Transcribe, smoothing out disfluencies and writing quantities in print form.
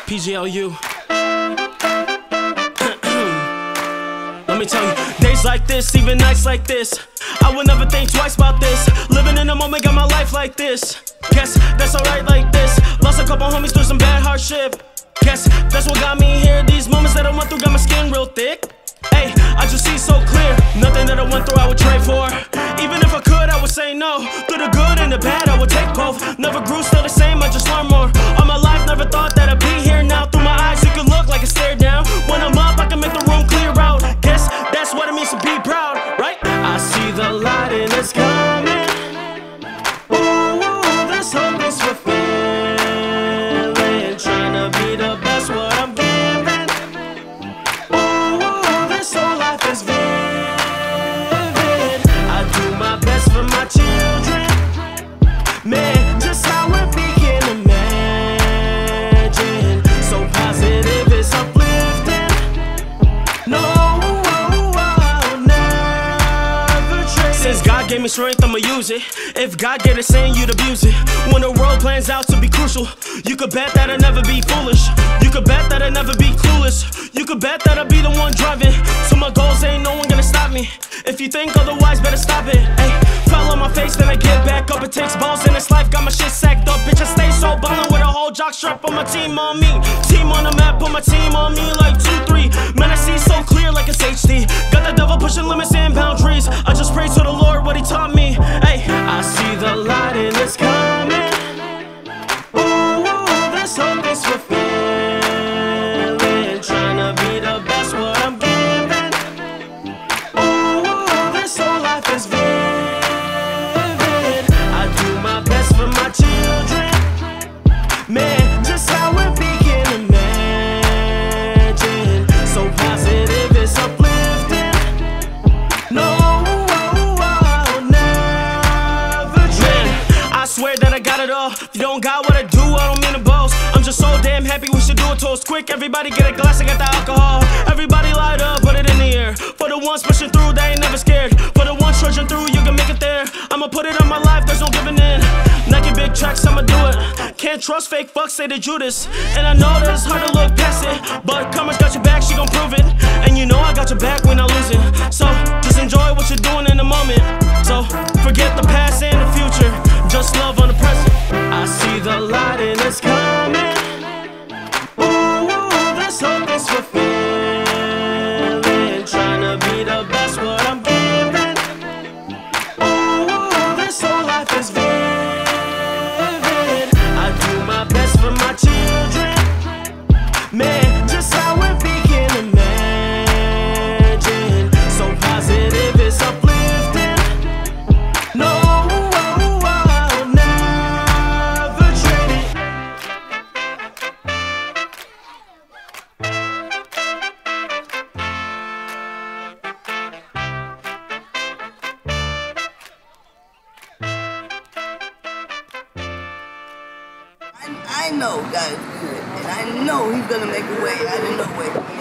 PGLU. Let me tell you, days like this, even nights like this, I would never think twice about this. Living in the moment, got my life like this. Guess that's alright like this. Lost a couple homies through some bad hardship. Guess that's what got me here. These moments that I went through got my skin real thick. Hey, I just see so clear. Nothing that I went through I would trade for. Even if I could, I would say no. Through the good and the bad, I would take both. Never grew, still the same, I just learned more. All my life, never thought that I'd be here now. Through my eyes, you can look like a stare down. When I'm up, I can make the room clear out. Guess that's what it means to be proud, right? I see the light and it's coming. Ooh, this hope is fulfilling. Trying to be the best, what I'm giving. Ooh, this whole life is vivid. I do my best for my children. Man, just how it be can imagine. So positive, it's uplifting. No, I'll never trade. Since God gave me strength, I'ma use it. If God get it saying, you'd abuse it. When the world plans out to be crucial, you could bet that I'd never be foolish. You could bet that I'd never be clueless. You could bet that I'll be the one driving to my goals, ain't no one gonna stop me. If you think otherwise, better stop it. Ay, fell on my face, then I get back up. It takes balls in this life, got my shit sacked up. Bitch, I stay so ballin' with a whole jock strap on my team on me. Team on the map, put my team on me like 2-3. Man, I see so clear like it's HD. Got the devil pushing limits and boundaries. I just pray to the Lord what he taught me. Hey, I see the light and it's coming. Ooh, this hope is fulfilling. Trying to be the best, what I'm giving. Ooh, this whole life is vivid. I do my best for my children. Man, just how it be can imagine. So positive, it's uplifting. No, I'll never trade. I swear that I got it all. If you don't got what I do, I don't mean to boast. I'm just so damn happy, we should do a toast quick. Everybody get a glass, I got the alcohol. Everybody light up, put it in the air. For the ones pushing through, they ain't never scared. For the ones trudging through, you can make it there. I'ma put it on my life, there's no giving in. Nike big tracks, I'ma do it. Can't trust fake fucks, say they Judas. And I know that it's hard to look past it, but Karma's got your back, she gon' prove it. And you know I got your back when I lose it. So just enjoy what you're doing in the moment. So forget the past and the future, just love on the present. I see the light and it's coming. Ooh, this hope is fulfilling. Trying to be the best, what I'm giving. Ooh, this whole life is vivid. I do my best for my children. Man, just how it be can imagine. So positive, it's uplifting. No, I'll never trade it. I know God is good, and I know He's gonna make a way out of no way.